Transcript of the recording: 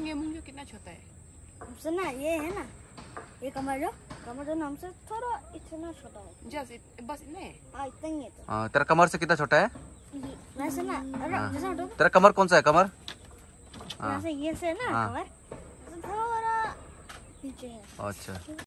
मुंगे मुंगे कितना छोटा है? हमसे ना ये है ना, ये कमर जो ना हमसे थोड़ा इतना छोटा है। बस इतना है? हाँ इतना ही है तो। हाँ, तेरा कमर से कितना छोटा है? वैसे ना, जैसा उठो तेरा कमर कौन सा है कमर? वैसे ये से ना हाँ। कमर थोड़ा नीचे है। अच्छा।